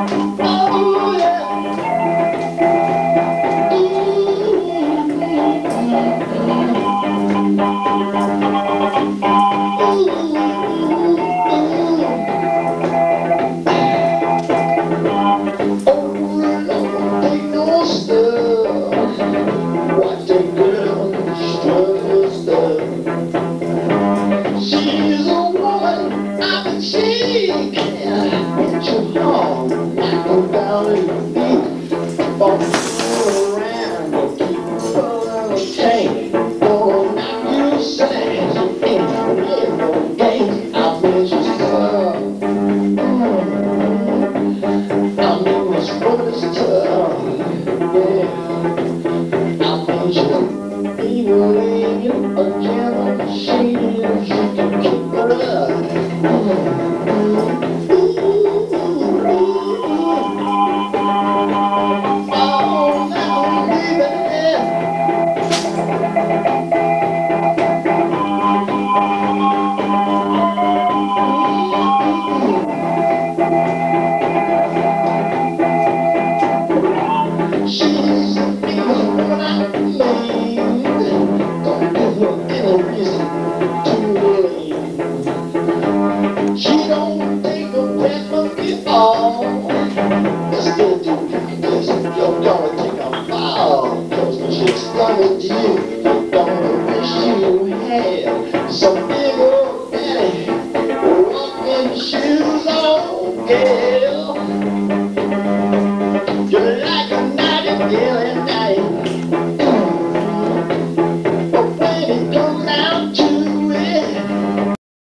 Oh yeah. Oh Lord, they know stuff. Watch that girl strut her stuff. She's a woman I've been seeking. Hit your heart, go down in the deep.